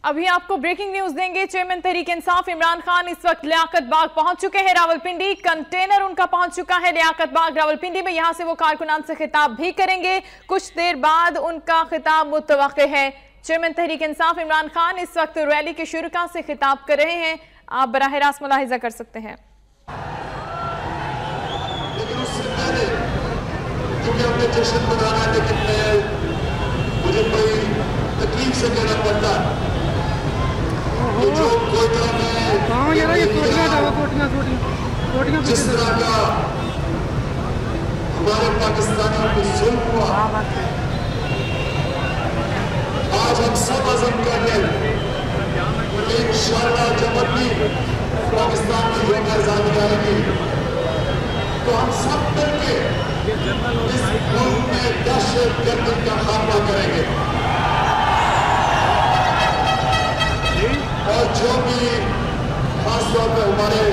ابھی آپ کو بریکنگ نیوز دیں گے۔ چیئرمین تحریک انصاف عمران خان اس وقت لیاقت باغ پہنچ چکے ہیں۔ راولپنڈی کنٹینر ان کا پہنچ چکا ہے لیاقت باغ راولپنڈی میں۔ یہاں سے وہ کارکنان سے خطاب بھی کریں گے، کچھ دیر بعد ان کا خطاب متوقع ہے۔ چیئرمین تحریک انصاف عمران خان اس وقت ریلی کے شرکاء سے خطاب کر رہے ہیں، آپ براہ راست ملاحظہ کر سکتے ہیں۔ لیکن اس سے پہلے کیونکہ ہم نے جشن منانا ہے، لیکن مجھے بڑی تکلیف سے کہنا پڑتا ہے کہ جو کوئٹہ میں جس طرح کا ہمارے پاکستانیوں کو ظلم ہوا، آج ہم سب عزم کر رہے ہیں کہ انشاءاللہ جب اپنی پاکستان کی یوم آزادی آئے گی تو ہم سب مل کے اس ملک میں دہشت گردی کا خاتمہ کریں گے، اور جو بھی خاص طور پہ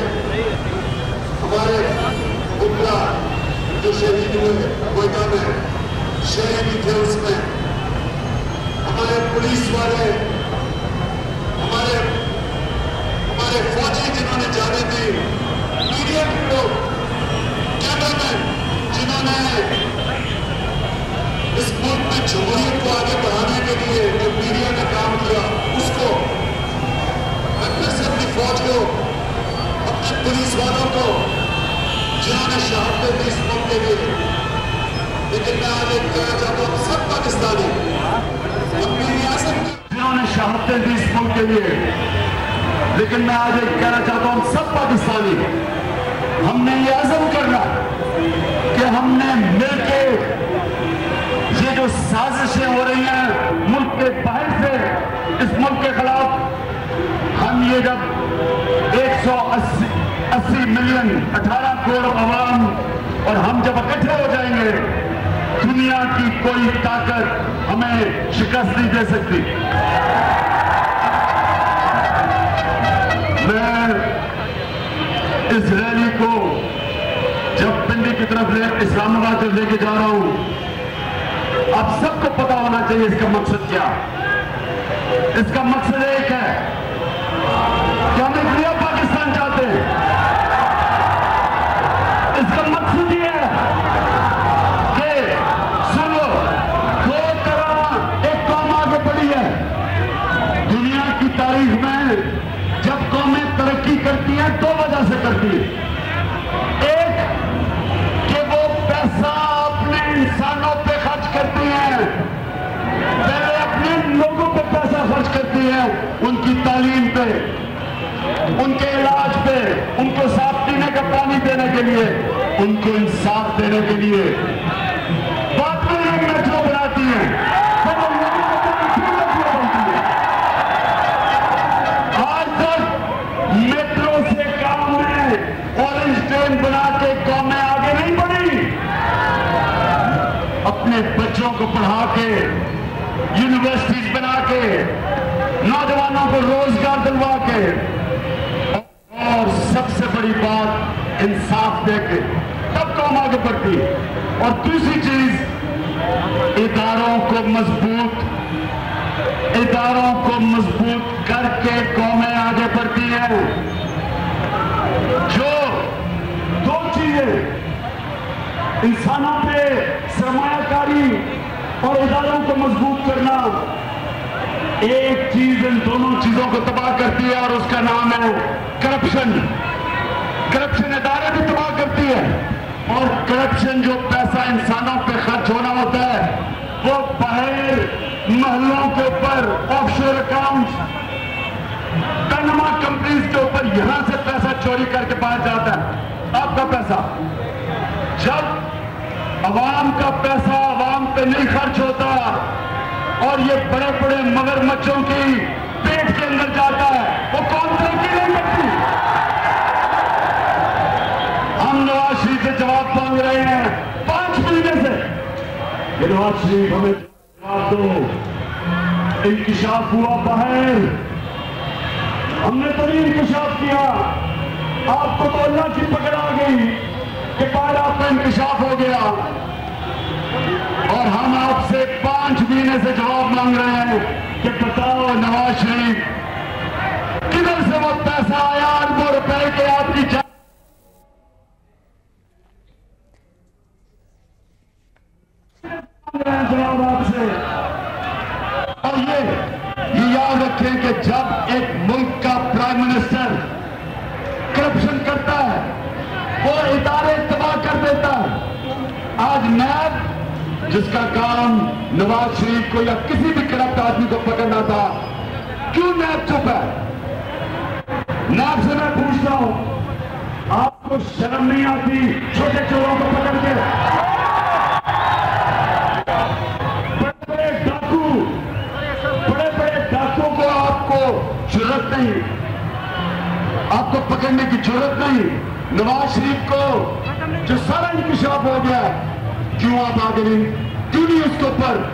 ہمارے بکلا جو شہید ہوئے کوئٹہ میں، شہید تھے اس میں، ہمارے پولیس والے، ہمارے فوجی جنہوں نے جانے دی، میڈیا کے لوگ، کیمرامین جنہوں نے اس ملک میں جمہوریت کو آگے بڑھانے کے لیے جو میڈیا نے کام کیا، اس کو میں پھر سے اپنی فوج کو، اپنے پولیس والوں کو جنہوں نے شہادتیں دی اس ملک کے لیے، لیکن میں آج ایک کہنا چاہتا ہوں سب پاکستانی اپنی ریاست جنہوں نے شہادتیں دی اس ملک کے لیے، لیکن میں آج ایک کہنا چاہتا ہوں سب پاکستانی ہم نے یہ عزم کرنا کہ ہم نے مل کے یہ جو سازشیں ہو رہی ہیں ملک کے باہر سے اس ملک کے خلاف، ہم یہ جب 180 ملین 18 کروڑ عوام اور ہم جب اکٹھے ہو جائیں گے، دنیا کی کوئی طاقت ہمیں شکست نہیں دے سکتی۔ میں اس ریلی کو جب پنڈی کی طرف اسلام آباد سے لے کے جا رہا ہوں، آپ سب کو پتا ہونا چاہیے اس کا مقصد کیا۔ اس کا مقصد ایک ہے کہ ہم ایک نیا پاکستان چاہتے ہیں۔ اس کا مقصد یہ ہے کہ سنو، دو طرح ایک قوم آگے بڑھی ہے دنیا کی تاریخ میں۔ جب قومیں ترقی کرتی ہیں دو وجہ سے کرتی ہیں، ایک کہ وہ پیسہ اپنے انسانوں پہ خرچ کرتی ہیں، پہلے اپنے لوگوں پہ پیسہ خرچ کرتی ہیں، ان کی تعلیم پہ، ان کے علاج پہ، ان کو صاف پینے کا پانی دینے کے لیے، ان کو انصاف دینے کے لیے۔ بعد میں یہ میٹرو بناتی ہیں، آج تک میٹرو سے کام میں اورنج ٹرین بنا کے قومیں آگے نہیں بڑھی۔ اپنے بچوں کو پڑھا کے، یونیورسٹیز بنا کے، نوجوانوں کو روزگار دلوا کے، اور سب سے بڑی بات انصاف دے کے، تب قوم آگے بڑھتی ہے۔ اور دوسری چیز، اداروں کو مضبوط کر کے قومیں آگے بڑھتی ہیں۔ جو دو چیزیں انسانوں پہ سرمایہ کاری اور اداروں کو مضبوط کرنا، ایک چیز ان دونوں چیزوں کو تباہ کرتی ہے اور اس کا نام ہے کرپشن۔ کرپشن ادارے بھی تباہ کرتی ہے، اور کرپشن جو پیسہ انسانوں پہ خرچ ہونا ہوتا ہے وہ باہر محلوں کے اوپر آف شور اکاؤنٹس، پیناما کمپنیز کے اوپر یہاں سے پیسہ چوری کر کے باہر جاتا ہے، آپ کا پیسہ۔ جب عوام کا پیسہ عوام پہ نہیں خرچ ہوتا اور یہ بڑے بڑے مگرمچھوں کی پیٹ کے اندر جاتا ہے، وہ کون ترقی نہیں کرتی۔ ہم نواز شریف سے جواب مانگ رہے ہیں 5 مہینے سے کہ نواز شریف ہمیں جواب دو، انکشاف ہوا باہر، ہم نے تو نہیں انکشاف کیا، آپ کو تو اللہ کی پکڑ آ گئی کہ باہر آپ کا انکشاف ہو گیا، اور ہم آپ سے 5 5 महीने से जवाब मांग रहे हैं कि बताओ नवाज शरीफ किधर से वो पैसा आया अरबों रुपए के आपकी जवाब आपसे। और ये याद रखें कि जब एक मुल्क का प्राइम मिनिस्टर करप्शन करता है वो इदारे तबाह कर देता है। आज नैब जिसका काम नवाज शरीफ को या किसी भी करप्ट आदमी को पकड़ना था, क्यों नैब चुप है? नैब से मैं पूछता हूं, आपको शर्म नहीं आती छोटे चोरों को पकड़ के? बड़े बड़े डाकू को आपको जरूरत नहीं, आपको पकड़ने की जरूरत नहीं। नवाज शरीफ को जो सारा इंकशाफ हो गया, क्यों आप आगे नहीं, क्यों नहीं उसके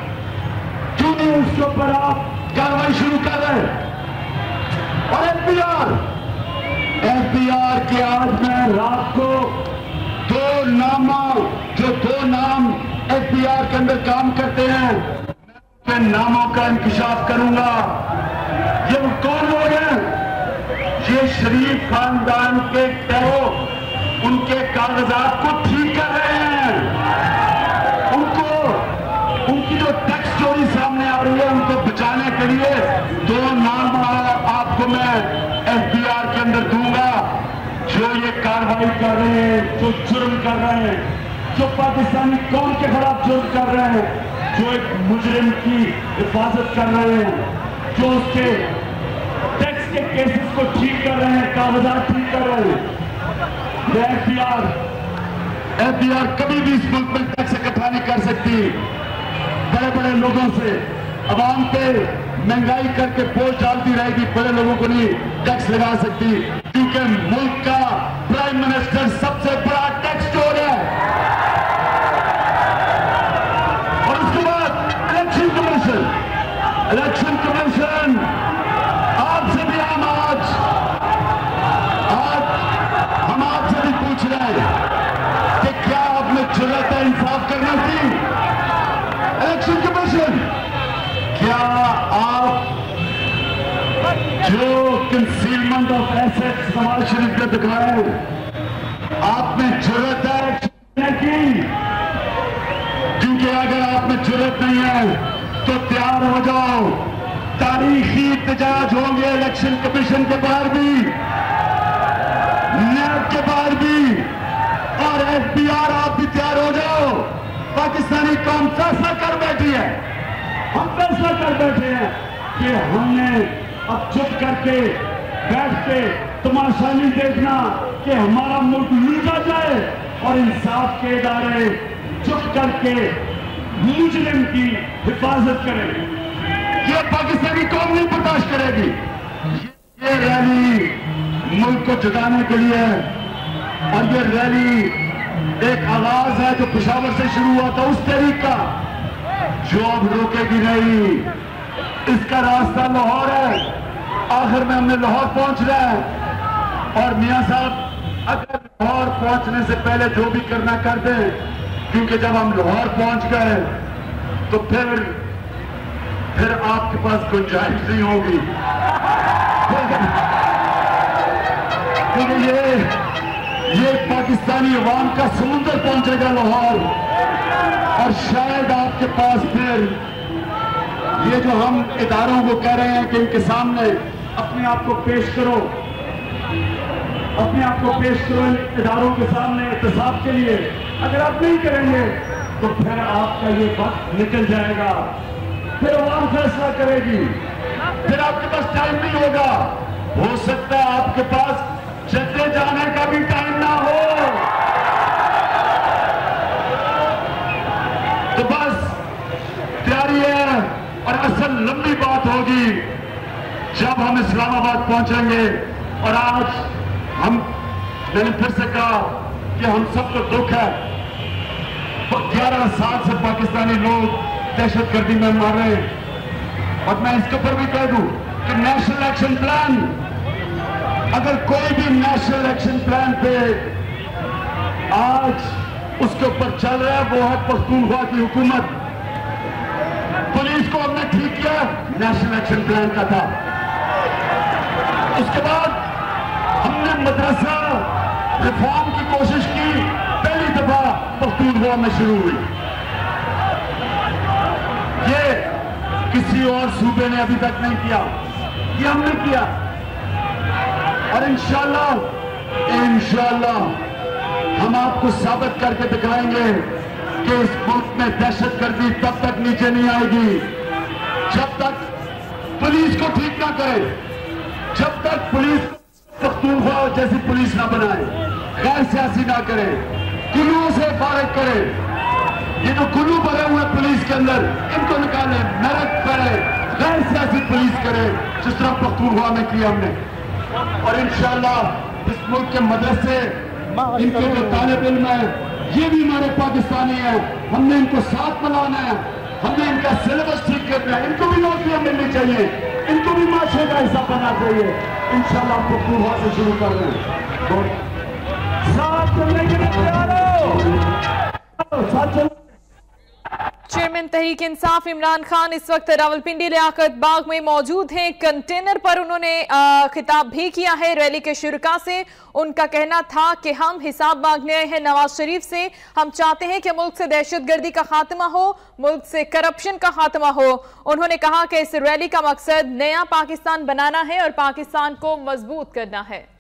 ऊपर आप कार्रवाई शुरू कर रहे? और एफबीआर के आज मैं रात को दो नाम एफबीआर के अंदर काम करते हैं, मैं नामों का इंकशाफ करूंगा। ये वो कौन लोग हैं? ये शरीफ खानदान के टैरो उनके कागजात को ठीक कर रहे हैं। उनकी जो टैक्स चोरी सामने आ रही है उनको बचाने के लिए 2 नाम आपको मैं एफबीआर के अंदर दूंगा। जो ये कार्रवाई कर रहे हैं, जो जुर्म कर रहे हैं, जो पाकिस्तानी कौम के खिलाफ जुर्म कर रहे हैं, जो एक मुजरिम की हिफाजत कर रहे हैं, जो उसके टैक्स के केसेस को ठीक कर रहे हैं, कागजात ठीक कर रहे हैं। एफबीआर कभी भी इस मुल्क में टैक्स इकट्ठा नहीं कर सकती। बड़े बड़े लोगों से अवाम पे महंगाई करके बोझ डालती रहेगी, बड़े लोगों को नहीं टैक्स लगा सकती, क्योंकि मुल्क का प्राइम मिनिस्टर सबसे बड़ा टैक्स चोर है। और उसके बाद इलेक्शन कमीशन आपसे भी हम आज हम आपसे भी पूछ रहे हैं कि क्या आपने जरूरत है इंसाफ करने की? इलेक्शन कमीशन, क्या आप जो concealment of assets Nawaz Sharif ने दिखाए, आपने जरूरत है की? क्योंकि अगर आप में जरूरत नहीं है तो तैयार हो जाओ, तारीखी एहतजाज होंगे इलेक्शन कमीशन के बाहर भी, नैब के बाहर भी, और एफबीआर आप भी तैयार हो जाओ। पाकिस्तानी कौम फैसला कर बैठी है, हम फैसला कर बैठे हैं कि हमने अब चुप करके बैठ के तमाशा नहीं देखना कि हमारा मुल्क लूटा जाए, और इंसाफ के इदारे चुप करके मुजरिम की हिफाजत करें। ये पाकिस्तानी कौम नहीं बर्दाश्त करेगी। ये रैली मुल्क को जगाने के लिए, और ये रैली एक आगाज है जो पेशावर से शुरू हुआ था, उस तहरीक का जो अब रोकेगी नहीं। इसका रास्ता लाहौर है, आखिर में हमने लाहौर पहुंच रहे हैं। और मियां साहब अगर लाहौर पहुंचने से पहले जो भी करना कर दें, क्योंकि जब हम लाहौर पहुंच गए तो फिर आपके पास गुंजाइश नहीं होगी, क्योंकि ये पाकिस्तानी अवाम का समुंदर पहुंचेगा लाहौर, और शायद आपके पास फिर ये जो हम इदारों को कह रहे हैं कि इनके सामने अपने आप को पेश करो, इन इदारों के सामने एहतसाब के लिए, अगर आप नहीं करेंगे तो फिर आपका ये वक्त निकल जाएगा, फिर अवाम फैसला करेगी, फिर आपके पास टाइम नहीं होगा। हो सकता है आपके पास जद्दे जाने का भी टाइम ना हो। तो बस तैयारी है, और असल लंबी बात होगी जब हम इस्लामाबाद पहुंचेंगे। और आज मैंने फिर से कहा कि हम सबको दुख है, 11 साल से पाकिस्तानी लोग दहशतगर्दी में मार रहे हैं। और मैं इसके ऊपर भी कह दूं कि नेशनल एक्शन प्लान, अगर कोई भी नेशनल एक्शन प्लान पे आज उसके ऊपर चल रहा है वो है पख्तूनख्वा की हुकूमत। चीज को हमने ठीक किया, नेशनल एक्शन प्लान का था। उसके बाद हमने मदरसा रिफॉर्म की कोशिश की, पहली दफा पख्तूनख्वा में शुरू हुई। ये किसी और सूबे ने अभी तक नहीं किया, ये हमने किया। और इंशाअल्लाह हम आपको साबित करके दिखाएंगे कि इस मुल्क में दहशतगर्दी तब तक नीचे नहीं आएगी जब तक पुलिस को ठीक ना करे, जब तक पुलिस पख्तूनख्वा जैसी पुलिस ना बनाए, गैर सियासी ना करे, कुल्लू से फारिग करे। ये जो कुल्लू भरे हुए पुलिस के अंदर, इनको निकाले, मेरिट करे, गैर सियासी पुलिस करे, जिस तरह पख्तूनख्वा में किया हमने। और इंशाअल्लाह इस मुल्क के मदरसे, इनके जो तालिब इल्म है, ये भी हमारे पाकिस्तानी हैं, हमने इनको साथ मिलाना है, हमने इनका सिलेबस ठीक करना है, इनको भी नौकरियां मिलनी चाहिए, इनको भी माशरे का हिस्सा बनना चाहिए। इंशाअल्लाह हम पख्तूनख्वा से शुरू कर रहे हैं। साथ चलने के लिए तैयार हो, साथ चल। चेयरमैन तहरीक इंसाफ इमरान खान इस वक्त रावलपिंडी लियाकत बाग में मौजूद हैं। कंटेनर पर उन्होंने खिताब भी किया है रैली के शुरका से। उनका कहना था कि हम हिसाब मांगने आए हैं नवाज शरीफ से। हम चाहते हैं कि मुल्क से दहशतगर्दी का खात्मा हो, मुल्क से करप्शन का खात्मा हो। उन्होंने कहा कि इस रैली का मकसद नया पाकिस्तान बनाना है और पाकिस्तान को मजबूत करना है।